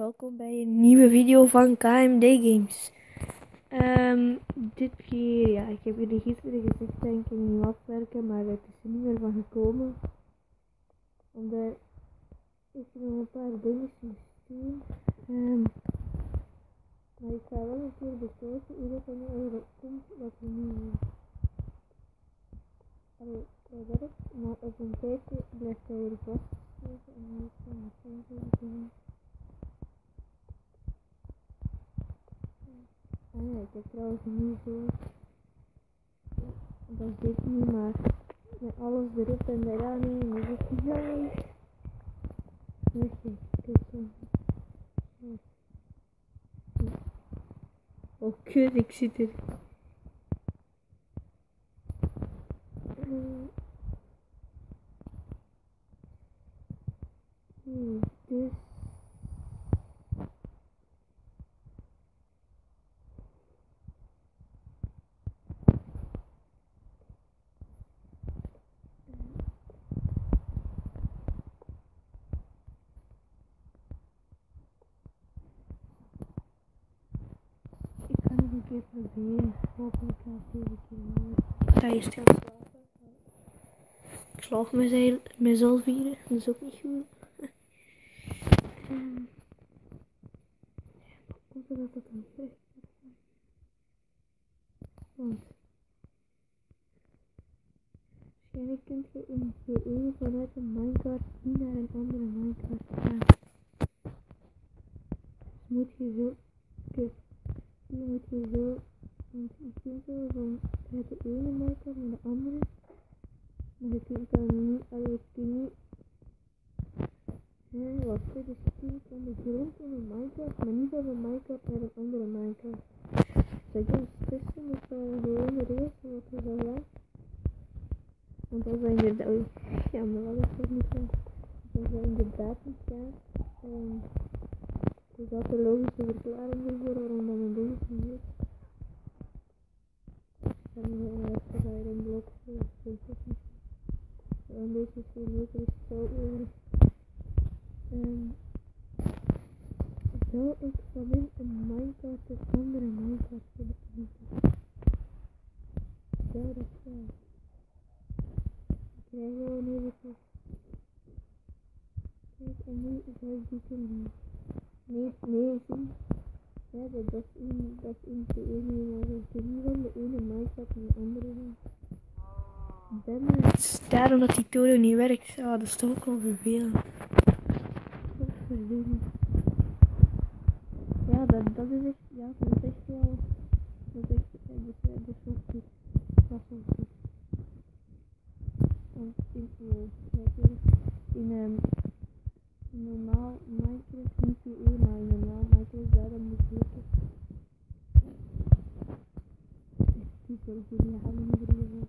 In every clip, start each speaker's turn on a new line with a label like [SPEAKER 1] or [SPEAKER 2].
[SPEAKER 1] welkom bij een nieuwe video van KMD Games. Dit keer, ja, ik heb jullie gisteren gezegd dat ik een nieuw afwerken, maar het is er niet meer van gekomen. Omdat ik nog een paar dingen moest doen. Maar ik ga wel een keer bekijken hoe dat nu eigenlijk komt wat we nu doen. Dat werkt, maar op een tijdje blijft hij weer vastgegeven en nu kan ik het zo doen. Ah ja, ik heb trouwens niet zo, dat is dit niet, maar met alles erop en eraan heen is het gedaan. Kijk zo. Oh kut, ik zit er. Dus. Ik ga nog een keer proberen. Hopelijk gaat het deze keer mooi. Ik ga eerst gaan slapen. Ik slaag mezelf hier. Dat is ook niet goed. Komt er dat een recht? Want waarschijnlijk kunt je in VE vanuit een minecart niet naar een andere minecart gaan. Dus moet je zo. Kijk, hier moet je zo. Want je kunt zo van uit de ene minecart naar de andere. Maar je kunt dan niet. Je kunt niet. Wacht, dus je kunt van de grond in een minecart, maar niet van een minecart naar een andere minecart. Dus ik denk testen met gewoon de rails wat we zo gaan. Want als we inderdaad. Ja, maar wat is dat niet van? Als we inderdaad niet gaan. Dus dat de logische verklaring ervoor waarom dat een ding niet is. Dan is er een blok voor een beetje kilometer is zo over. Zou ik van een minecart een andere minecart kunnen maken? Zou dat zijn? Ik krijg gewoon eventjes. Kijk, en nu zou ik die kunnen doen. Nee, zie. Ja, dat is in de ene, maar ik kan niet van de ene minecart naar de andere doen. Daarom dat die toren niet werkt. Ah, dat is toch ook wel vervelend. Dat is vervelend. Ja, dat is echt, ja, dat is echt wel, dat is echt, dat is wel goed. Dat is wel goed. Want in normaal Minecraft, niet PE, maar in normaal Minecraft, daar dan moet je het. Echt super goed, die hebben niet erin.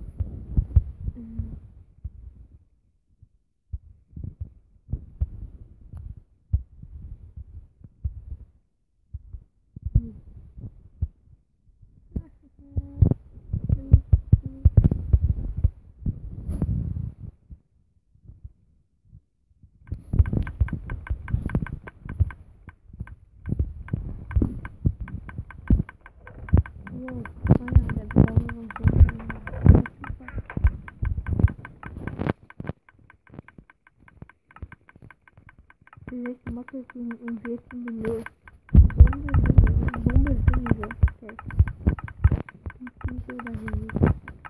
[SPEAKER 1] Het is echt makkelijk in 14 minuten. Zonder dingen zo. Kijk. Het is niet zo dat je weet.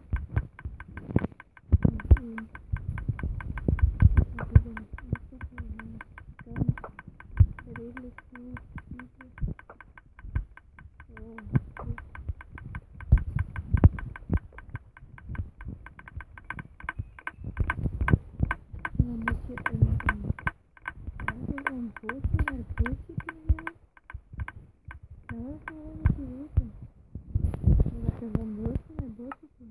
[SPEAKER 1] Redelijk goed. En dan moet je een bootje naar bootje kunnen gaan. Ja, dat is wel een beetje weten. Dat je van bootje naar bootje kunt.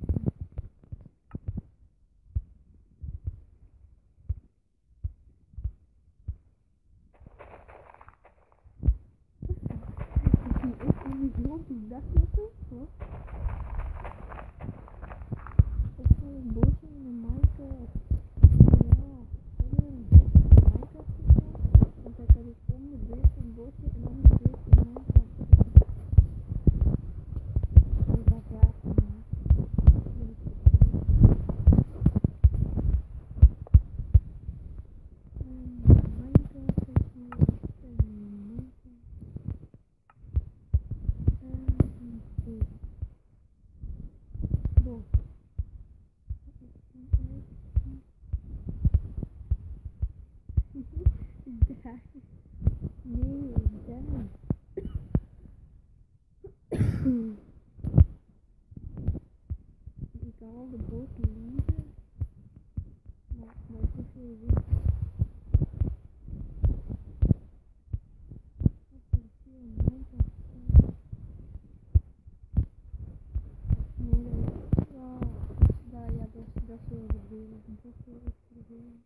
[SPEAKER 1] gratis. Nee, damn. Ik kan al de boot lezen, maar het is veel goed. Dat is veel Minecraft. Nee, dat is wel, ja, dat is heel vervelend. Dat is heel echt vervelend.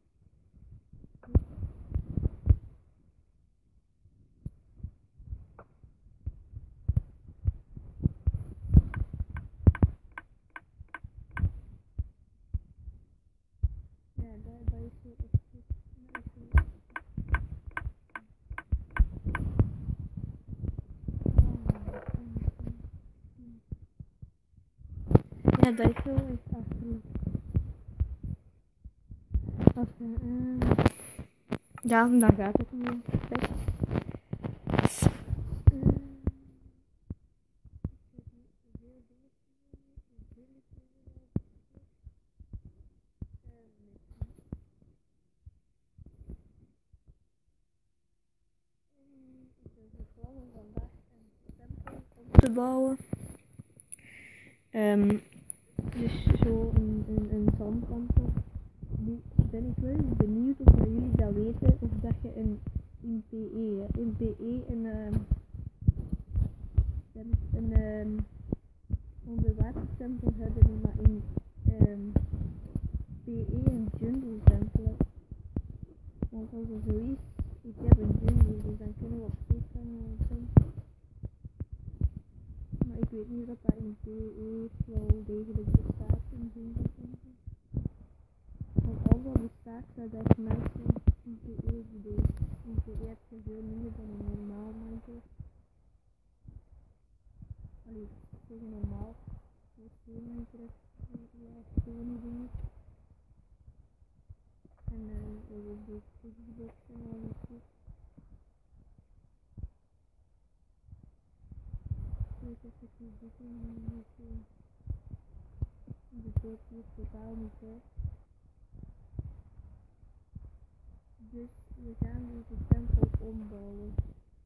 [SPEAKER 1] Ja, dat is heel echt goed. Dat is heel ja, dat is heel echt afgelopen. Ja, dan gaat het niet. Best. Te bouwen. Dus zo een zandtempel. Nu ben ik wel eens benieuwd of jullie dat weten, of dat je in PE een onderwatertempel hebben, maar in PE een jungle tempel hebt. Want als er zo is, ik heb een jungle, dus dan kunnen we op zoek gaan naar een tempel. Maar ik weet niet of dat in PE wel degelijk bestaat, een jungle tempel. Want als dat bestaat, zou dat mensen in PE bedoelen. In PE heb je veel minder dan een normaal Minecraft. Allee, tegen normaal. Dat is veel Minecraft. Ja, gewone dingen. En ook de Xbox en al die shit. Ik heb het niet zitten en de soort is totaal niet uit. Dus we gaan deze tempel ombouwen.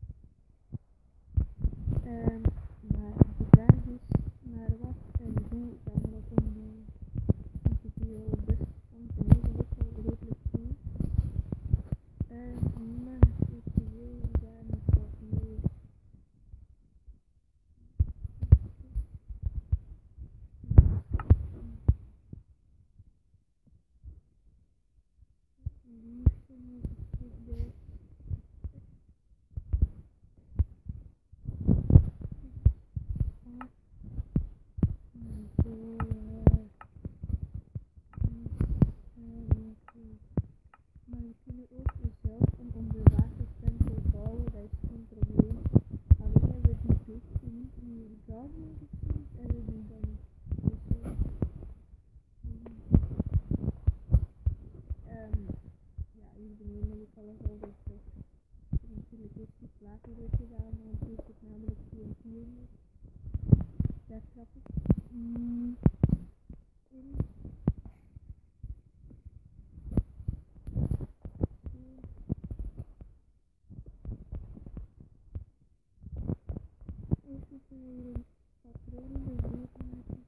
[SPEAKER 1] Maar de vraag is naar wat en hoe gaan we dat ombouwen? Ik zit hier al best van te nemen, dat is al redelijk goed. Maar ik wil daar nog wat meer. Liefde moet ik bij. Maar we kunnen ook zelf een onderwatertempel bouwen, dat is geen probleem. Alleen hebben we die beesten niet in de garden gezien en we doen dat niet. Ja, hier beneden heb ik alles al gezegd. Ik heb natuurlijk eerst iets later weer gedaan, want hier zit namelijk TNT in. Dat is grappig. Eerst moeten we hier een patroon in de vloer maken.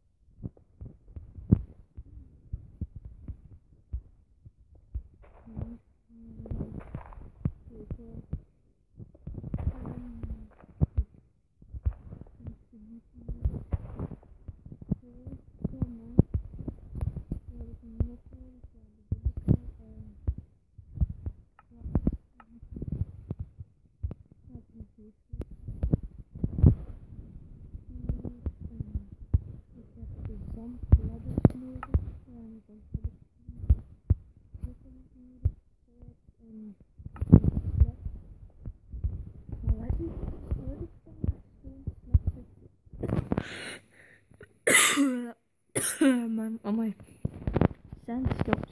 [SPEAKER 1] Amai, zijn stopt.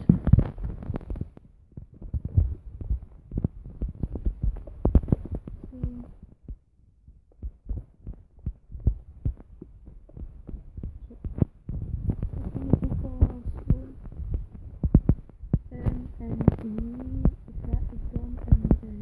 [SPEAKER 1] En nu ga ik dan een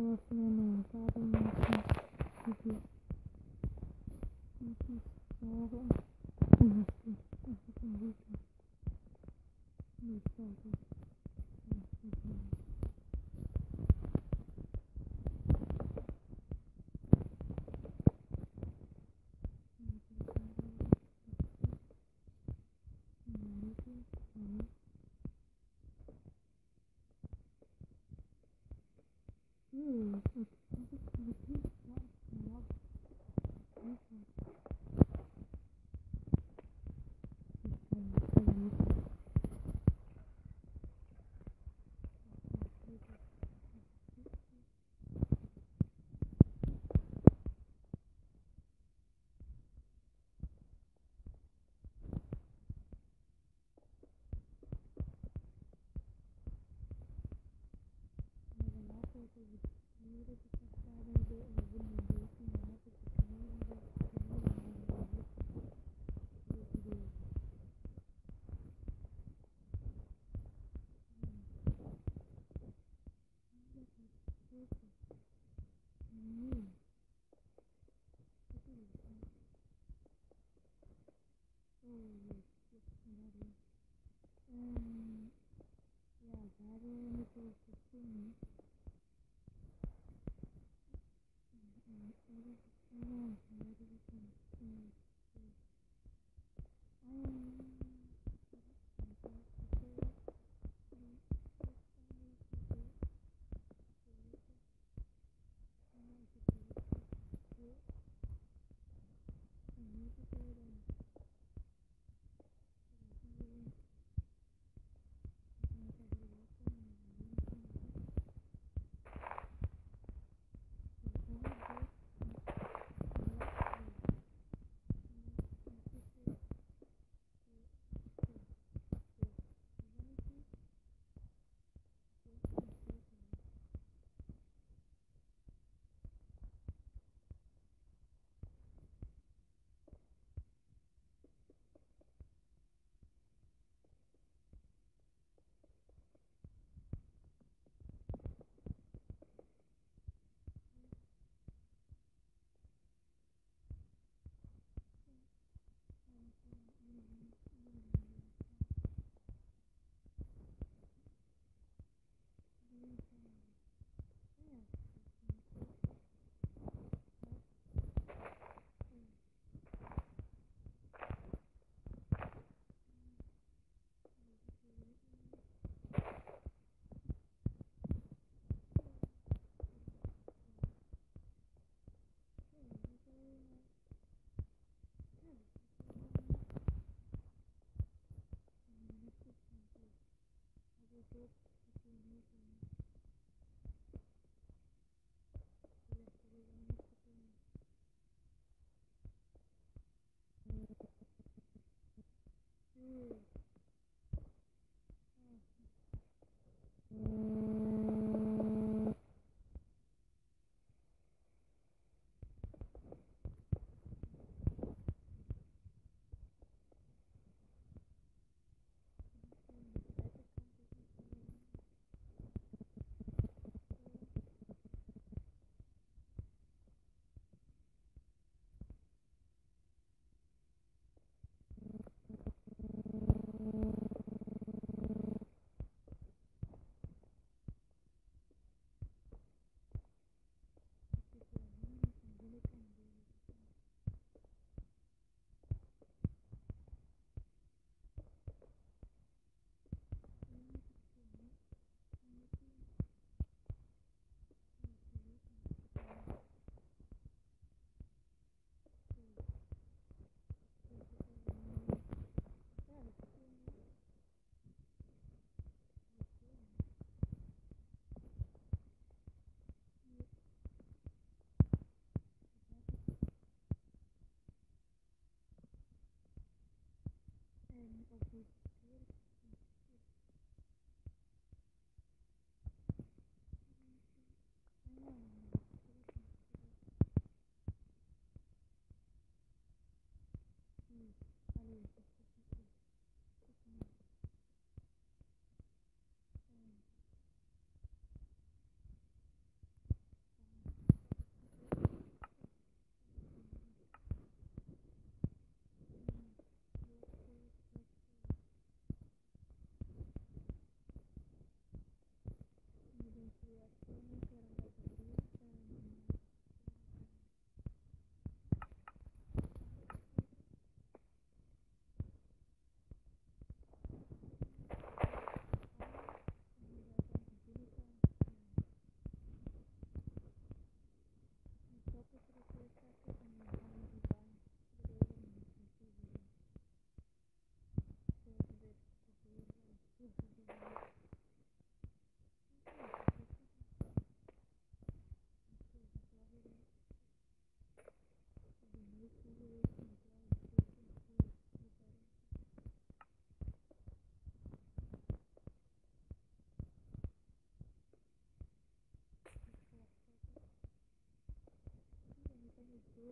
[SPEAKER 1] en vader maken. Even zorgen. En dat is echt een weekend. Niet fouten.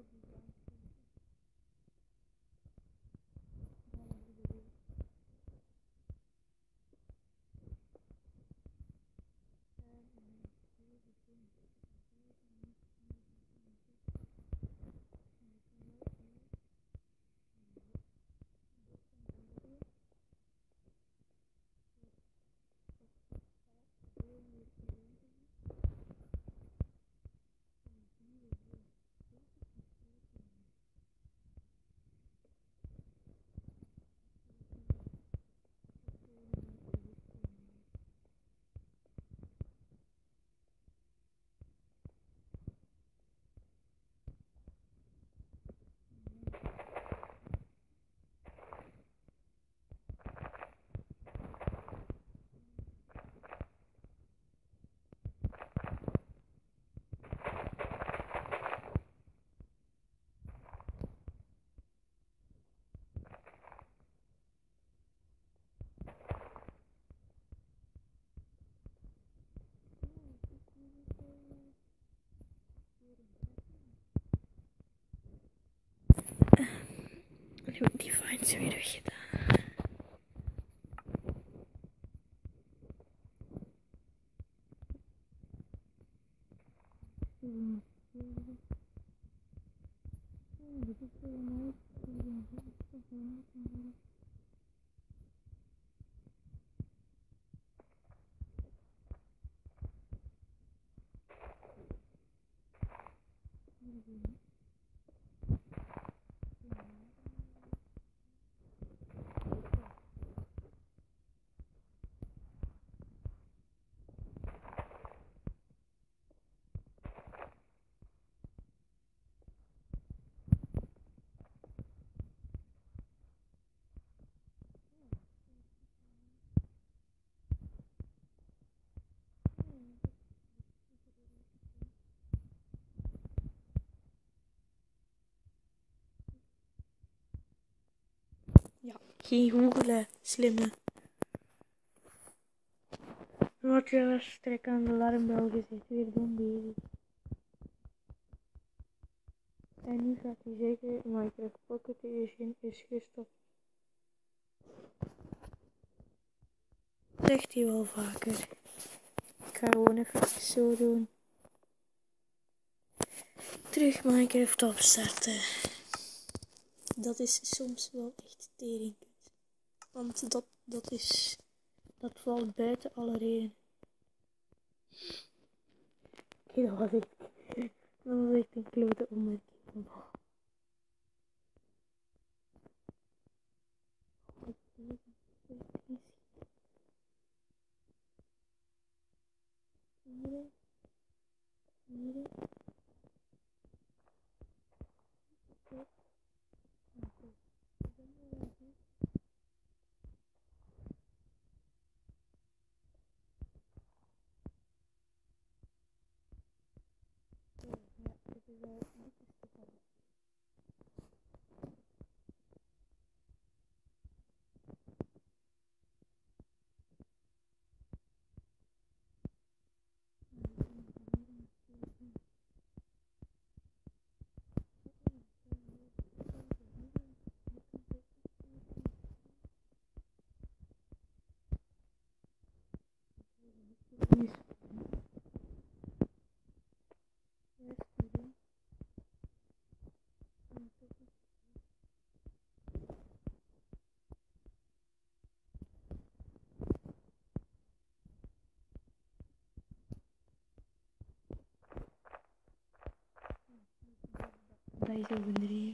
[SPEAKER 1] Nu heb ik die vines weer weggedaan. Ja, geen googelen, slimme. Wat je trek aan de alarmbel gezet, weer dom bezig. En nu gaat hij zeker Minecraft Pocket Edition is gestopt. Zegt hij wel vaker. Ik ga gewoon even zo doen. Terug Minecraft opstarten. Dat is soms wel echt tering. Want dat valt buiten alle reden. Oké, dat was echt een klote opmerking. Hier. Dat is overdreven.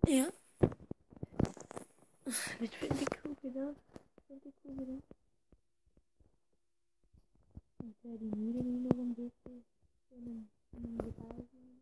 [SPEAKER 1] Ja. Dit vind ik goed gedaan. Ik ga die muren nu nog een beetje in een detail zien.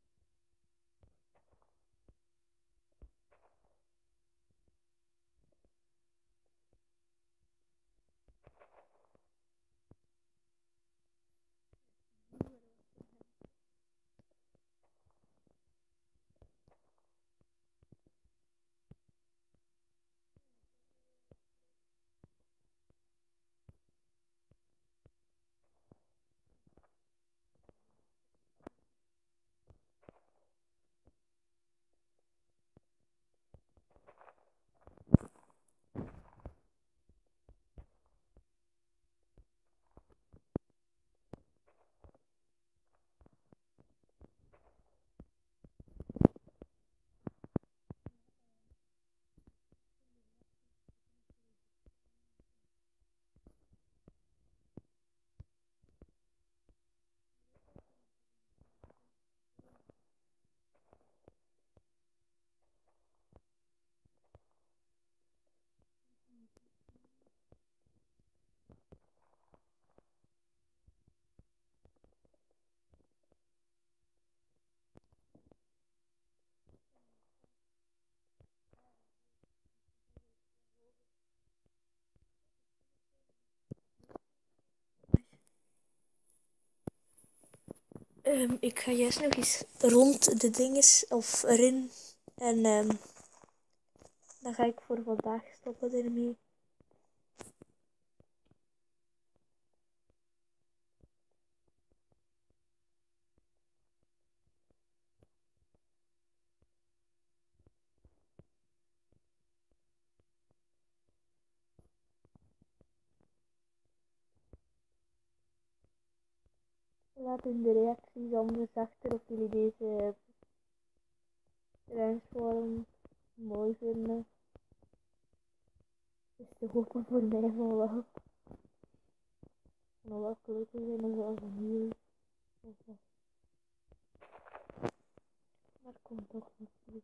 [SPEAKER 1] Ik ga juist nog eens rond de dinges of erin. En dan ga ik voor vandaag stoppen ermee. Laat in de reacties anders achter of jullie deze ruimsvorm mooi vinden. Het is te hopen voor mij van wel. Nog wel kleuter zijn zoals een nieuw. Maar het komt toch niet goed.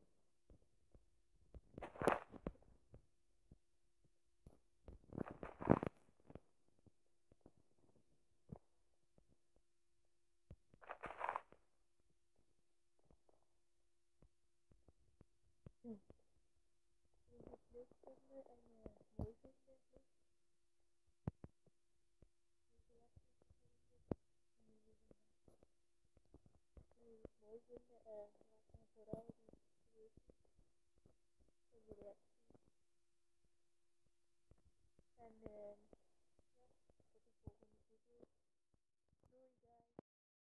[SPEAKER 1] Ja. Als je het leuk vinden en mooi vinden, mooi vinden, laat me vooral die weten in de reactie.